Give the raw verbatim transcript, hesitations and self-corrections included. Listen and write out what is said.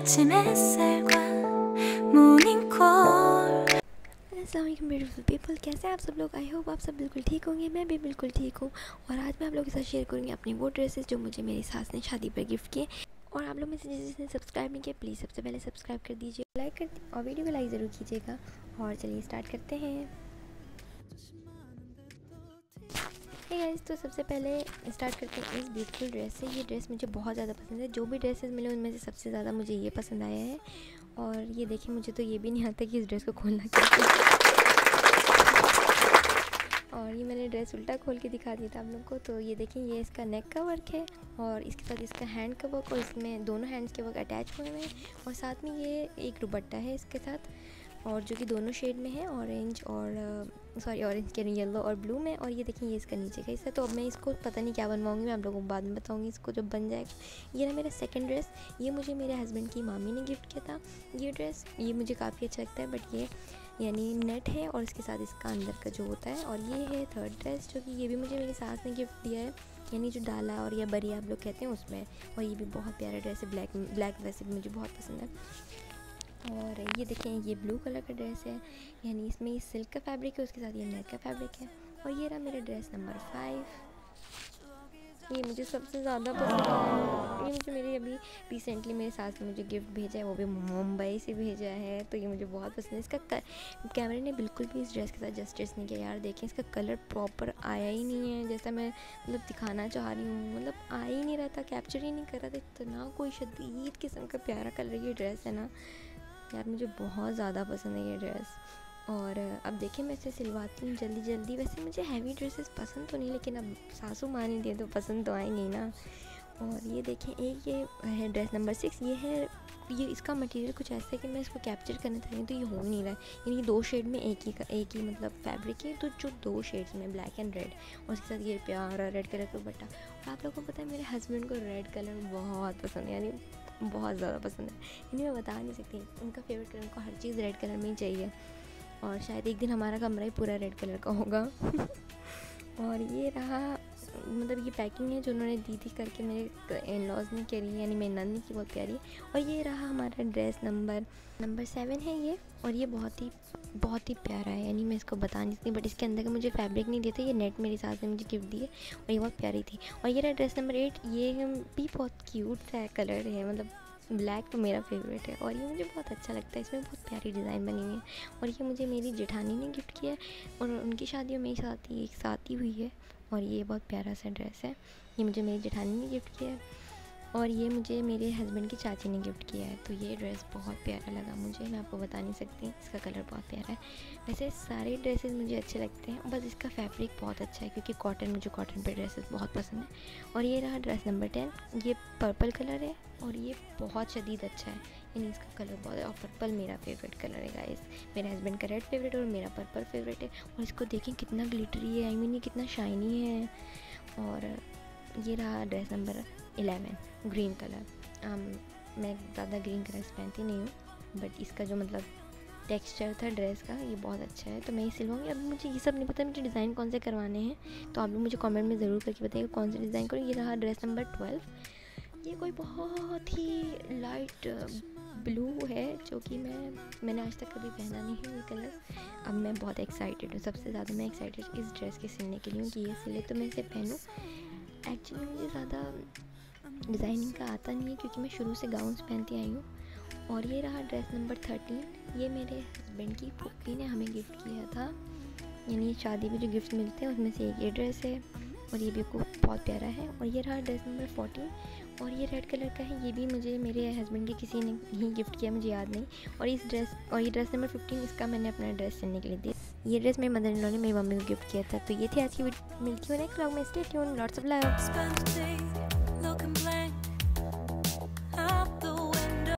아침 햇살과 모닝콜। अस्सलाम beautiful people, कैसे हैं आप सब लोग। आई होप आप सब बिल्कुल ठीक होंगे। मैं भी बिल्कुल ठीक हूँ। और आज मैं आप लोगों के साथ शेयर करूँगी अपनी वो ड्रेसेस जो मुझे मेरी सास ने शादी पर गिफ्ट किए। और आप लोग में से जिसने सब्सक्राइब नहीं किया प्लीज़ सबसे पहले सब्सक्राइब कर दीजिए, लाइक कर और वीडियो को लाइक ज़रूर कीजिएगा। और चलिए स्टार्ट करते हैं। हे गाइस, तो सबसे पहले स्टार्ट करते हैं इस ब्यूटीफुल ड्रेस से। ये ड्रेस मुझे बहुत ज़्यादा पसंद है। जो भी ड्रेसेस मिले उनमें से सबसे ज़्यादा मुझे ये पसंद आया है। और ये देखिए, मुझे तो ये भी नहीं आता कि इस ड्रेस को खोलना कैसे। और ये मैंने ड्रेस उल्टा खोल के दिखा दिया था आप लोगों को। तो ये देखें, ये इसका नेक का वर्क है और इसके साथ इसका हैंड का वर्क, और इसमें दोनों हैंड्स के वर्क अटैच हुए हैं। और साथ में ये एक दुपट्टा है इसके साथ, और जो कि दोनों शेड में है, ऑरेंज और सॉरी ऑरेंज के येलो और ब्लू में। और ये देखिए, ये इसका नीचे का हिस्सा। तो अब मैं इसको पता नहीं क्या बनवाऊंगी, मैं आप लोगों को बाद में बताऊंगी इसको जब बन जाएगा। ये ना मेरा सेकंड ड्रेस। ये मुझे मेरे हस्बैंड की मामी ने गिफ्ट किया था ये ड्रेस। ये मुझे काफ़ी अच्छा लगता है, बट ये यानी नेट है और इसके साथ इसका अंदर का जो होता है। और ये है थर्ड ड्रेस, जो कि ये भी मुझे मेरी सास ने गिफ्ट दिया है, यानी जो डाला और या बरी आप लोग कहते हैं उसमें। और ये भी बहुत प्यारा ड्रेस है, ब्लैक ब्लैक वैसे भी मुझे बहुत पसंद है। और ये देखें, ये ब्लू कलर का ड्रेस है, यानी इसमें ये सिल्क का फैब्रिक है, उसके साथ ये नेट का फैब्रिक है। और ये रहा मेरा ड्रेस नंबर फाइव। ये मुझे सबसे ज़्यादा पसंद है। ये मुझे मेरी अभी रिसेंटली मेरे सास ने मुझे गिफ्ट भेजा है, वो भी मुंबई से भेजा है। तो ये मुझे बहुत पसंद है। इसका कैमरे ने बिल्कुल भी इस ड्रेस के साथ जस्टिस नहीं किया यार। देखें, इसका कलर प्रॉपर आया ही नहीं है जैसा मैं मतलब दिखाना चाह रही हूँ। मतलब आ ही नहीं रहा था, कैप्चर ही नहीं कर रहा था। इतना कोई शदीद किस्म का प्यारा कलर ये ड्रेस है ना यार, मुझे बहुत ज़्यादा पसंद है ये ड्रेस। और अब देखें, मैं इसे सिलवाती हूँ जल्दी जल्दी। वैसे मुझे हैवी ड्रेसेस पसंद तो नहीं, लेकिन अब सासू माँ नहीं दिए तो पसंद तो आएंगी ना। और ये देखें, एक ये है ड्रेस नंबर सिक्स। ये है, ये इसका मटेरियल कुछ ऐसा है कि मैं इसको कैप्चर करना चाह रही हूँ तो ये हो नहीं रहा है। यानी दो शेड में एक ही का एक ही मतलब फैब्रिक है, तो जो दो शेड्स में ब्लैक एंड रेड, और उसके साथ ये प्यारा रेड कलर का दुपट्टा। और आप लोगों को पता है मेरे हस्बैंड को रेड कलर बहुत पसंद है, यानी बहुत ज़्यादा पसंद है। यानी मैं बता नहीं सकती, उनका फेवरेट कलर, उनको हर चीज़ रेड कलर में ही चाहिए। और शायद एक दिन हमारा कमरा ही पूरा रेड कलर का होगा। और ये रहा, मतलब ये पैकिंग है जो उन्होंने दी थी करके मेरे इन लॉज ने करी, यानी मेरी नंदी की, बहुत प्यारी। और ये रहा हमारा ड्रेस नंबर नंबर सेवन है ये। और ये बहुत ही बहुत ही प्यारा है, यानी मैं इसको बता नहीं सकती, बट इसके अंदर का मुझे फैब्रिक नहीं देते। ये नेट मेरी सास ने मुझे गिफ्ट दी है और ये बहुत प्यारी थी। और ये रहा ड्रेस नंबर एट। ये भी बहुत क्यूट सा कलर है, मतलब ब्लैक तो मेरा फेवरेट है और ये मुझे बहुत अच्छा लगता है। इसमें बहुत प्यारी डिज़ाइन बनी हुई है। और ये मुझे मेरी जेठानी ने गिफ्ट किया है, और उनकी शादी में मेरी शादी एक साथ ही हुई है। और ये बहुत प्यारा सा ड्रेस है, ये मुझे मेरी जेठानी ने गिफ्ट किया है। और ये मुझे मेरे हस्बैंड की चाची ने गिफ्ट किया है। तो ये ड्रेस बहुत प्यारा लगा मुझे, मैं आपको बता नहीं सकती, इसका कलर बहुत प्यारा है। वैसे सारे ड्रेसेस मुझे अच्छे लगते हैं, बस इसका फैब्रिक बहुत अच्छा है, क्योंकि कॉटन, मुझे कॉटन पे ड्रेसेस बहुत पसंद है। और ये रहा ड्रेस नंबर टेन। ये पर्पल कलर है और ये बहुत शदीद अच्छा है, यानी इसका कलर बहुत है। और पर्पल मेरा फेवरेट कलर है गाइस। मेरे हस्बैंड का रेड फेवरेट है और मेरा पर्पल फेवरेट है। और इसको देखें कितना ग्लिटरी है, आई मीन ये कितना शाइनी है। और ये रहा dress number eleven, green colour. um, मैं ज़्यादा ग्रीन कलर्स पहनती नहीं हूँ, बट इसका जो मतलब टेक्सचर था ड्रेस का, ये बहुत अच्छा है, तो मैं ये सिलवाऊँगी। अब मुझे ये सब नहीं पता मुझे डिज़ाइन कौन से करवाने हैं, तो आप लोग मुझे कमेंट में ज़रूर करके बताइए कौन से डिज़ाइन करूँ। ये रहा ड्रेस नंबर ट्वेल्व। ये कोई बहुत ही लाइट ब्लू है, जो कि मैं मैंने आज तक कभी पहना नहीं है ये कलर। अब मैं बहुत एक्साइटेड हूँ, सबसे ज़्यादा मैं एक्साइटेड इस ड्रेस के सिलने के लिए हूँ कि ये सिले तो मैं इसे पहनूँ। एक्चुअली मुझे ज़्यादा डिज़ाइनिंग का आता नहीं है, क्योंकि मैं शुरू से गाउन्स पहनती आई हूँ। और ये रहा ड्रेस नंबर थर्टीन। ये मेरे हस्बैंड की फूफी ने हमें गिफ्ट किया था, यानी शादी में जो गिफ्ट मिलते हैं उसमें से एक ये ड्रेस है, और ये भी को बहुत प्यारा है। और ये रहा ड्रेस नंबर फोर्टीन, और ये रेड कलर का है। ये भी मुझे मेरे हस्बैंड के किसी ने ही गिफ्ट किया, मुझे याद नहीं। और इस ड्रेस और ये ड्रेस नंबर फिफ्टीन, इसका मैंने अपना ड्रेस सिलने के लिए दिया। ये ड्रेस मेरी मदर इन लॉ ने मेरी मम्मी को गिफ्ट किया था। तो ये थी आज की वीडियो, मिलती हूँ नेक्स्ट व्लॉग में। Stay tuned, lots of love.